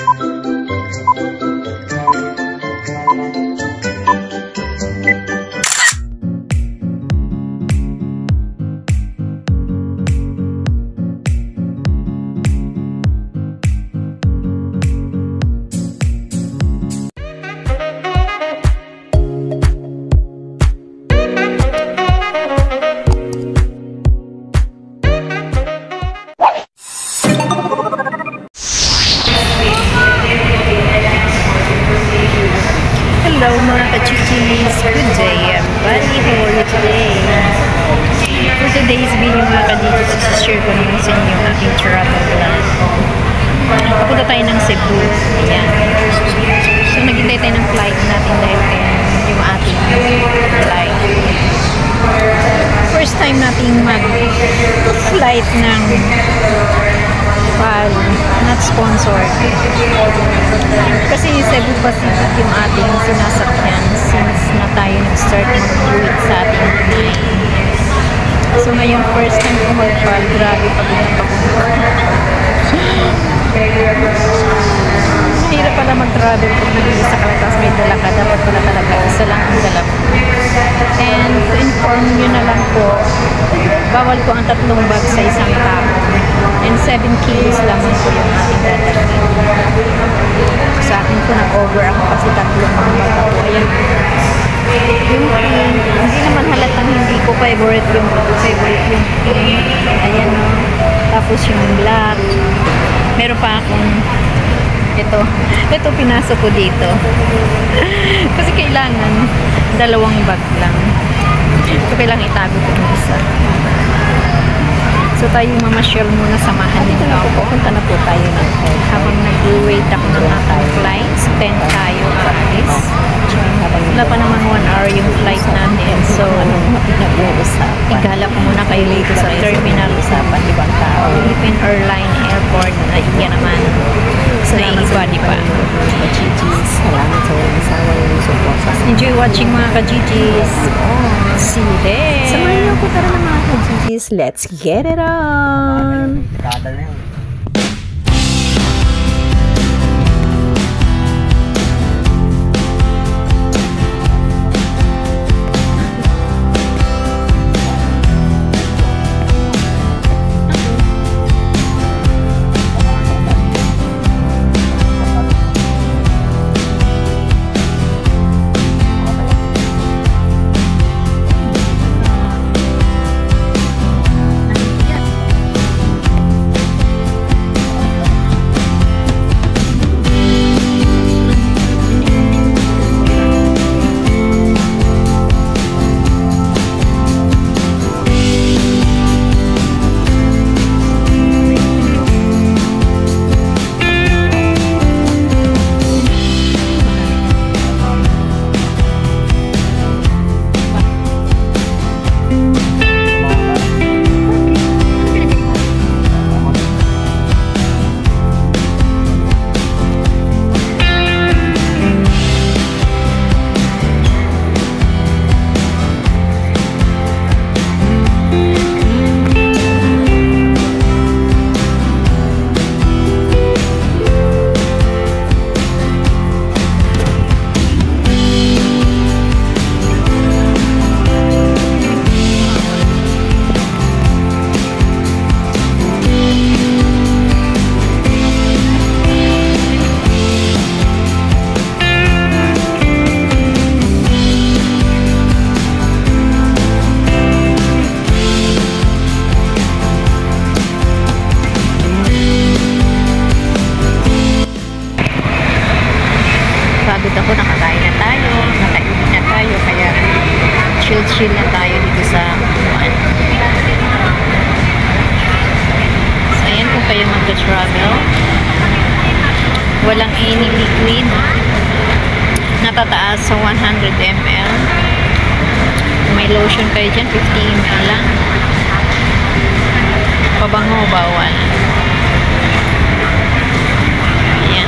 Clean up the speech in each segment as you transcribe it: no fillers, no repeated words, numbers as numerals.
Hello mga ka-chichis! Good day everybody! How are you today? For today's video mga ka-chichis, share ko naman sa inyo yung aking travel plan. Pupunta tayo ng Cebu. Ayan. So naghintay tayo ng flight natin dahil yung ating flight. First time nating mag-flight ng PAL, not sponsored. Kasi Cebu Pacific yung ating sinasakyan since na tayo nag-start mag-uwit sa ating flight. So ngayon, first time ko mag-PAL. Grabe pagod na mahirap pala mag-travel kung nag-iisa ka lang tapos may dala ka. Dapat pala talaga isa lang ang dala ko. And to inform nyo na lang po, bawal ko ang 3 bag sa isang tao. And 7 kilos lang po yung ating dadalhin. Sa akin po nag-over ako kasi 3 bag ako. Ayan. Yung pink, hindi naman halatang hindi ko favorite yung pink. Ayan o. Tapos yung black. Meron pa akong ito pinasok ko dito. Kasi kailangan 2 bag lang. So kailangan itago ko ng isa. So tayo mamasyal muna, samahan din ako. Pupunta na po tayo ng hotel. Habang nag-wait ako ng ating flight, 10 tayo alis. Wala pa naman 1 hour yung flight natin. So, igala ko muna kayo dito sa terminal sa ibang tao. Philippine Airline Airport. Yan naman. Naiibadi pa. Enjoy watching mga ka-GGs. See you there. Samahan niyo ako tara ng mga ka-GGs. Let's get it on! Pagod ako, nakakain na tayo, nakainin na tayo, kaya chill na tayo dito sa upuan. So ayan, kung kayo mag-travel, walang any liquid, natataas sa 100 ml. Kung may lotion kayo dyan, 50 ml lang. Pabango, bawal. Ayan.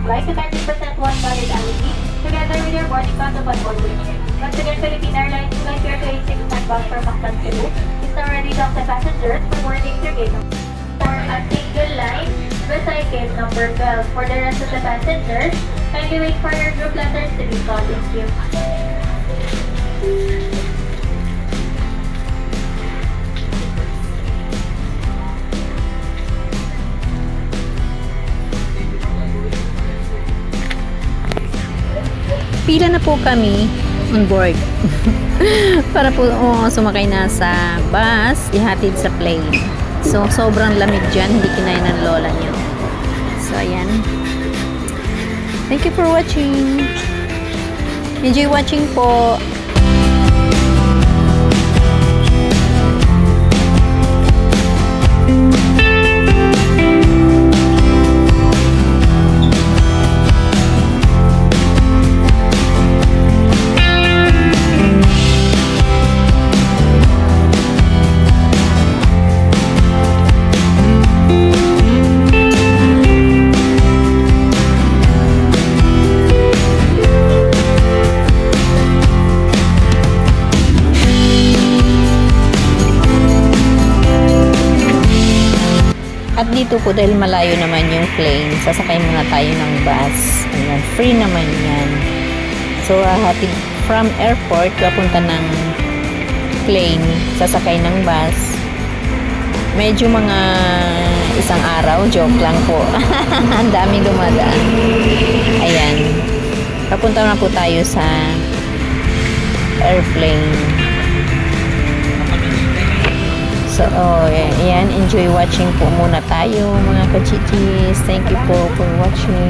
flight to 30% one valid ID, together with your boarding pass upon boarding. Once again, Philippine Airlines Flight 0286 northbound for Mactan, Cebu is now ready to accept passengers for boarding to gate number. For a single line beside gate number 12. For the rest of the passengers, kindly wait for your group letters to be called. Thank you. Pila na po kami on board para po sumakay na sa bus, ihatid sa plane. So, sobrang lamig dyan, hindi kinaya ng lola niyo. So, ayan. Thank you for watching. Enjoy watching po. At dito po, dahil malayo naman yung plane, sasakay muna tayo ng bus. Ayan, free naman yan. So, hatid from airport, papunta ng plane, sasakay ng bus. Medyo mga isang araw, joke lang po. Ang daming dumadaan. Ayan. Papunta na po tayo sa airplane. So, ayan, enjoy watching po muna tayo mga kachichis. Thank you po for watching.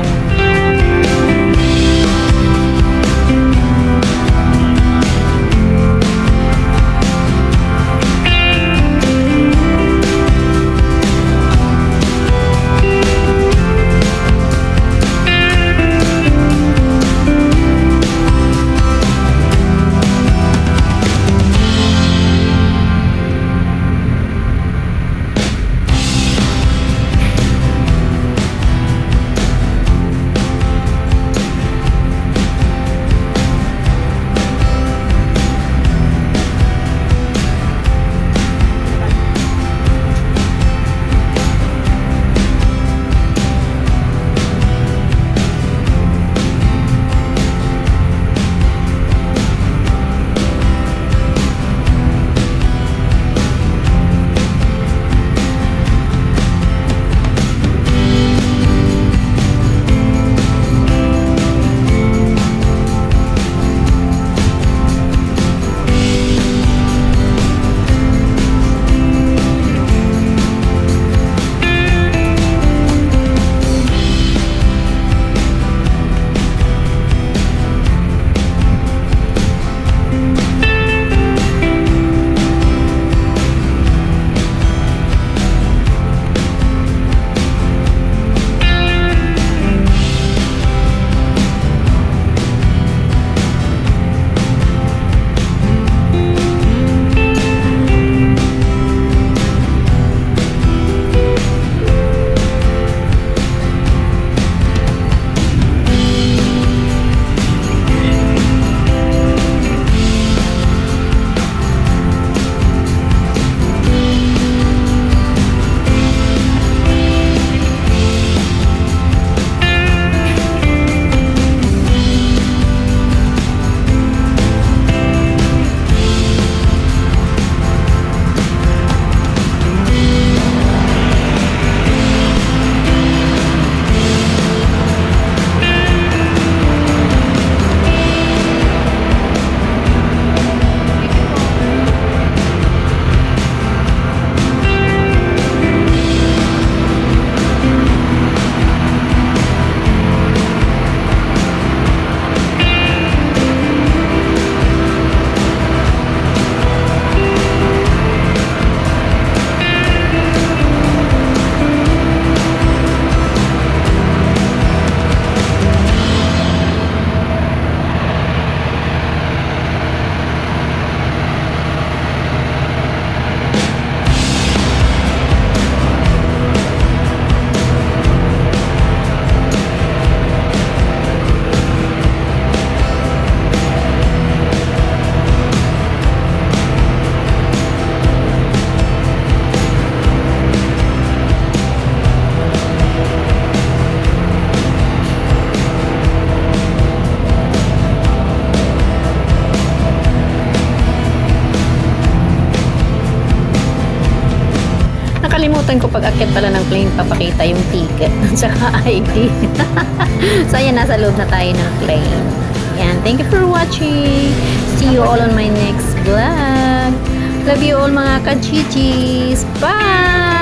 Nakalimutan ko pag akyat pala ng plane, papakita yung ticket at saka ID. So, ayan, nasa loob na tayo ng plane. Ayan, thank you for watching. See you all on my next vlog. Love you all mga kachichis. Bye!